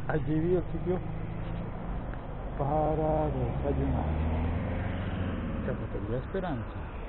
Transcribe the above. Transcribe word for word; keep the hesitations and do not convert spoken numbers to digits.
Allí vi el sitio para desayunar. Cafetería Esperanza.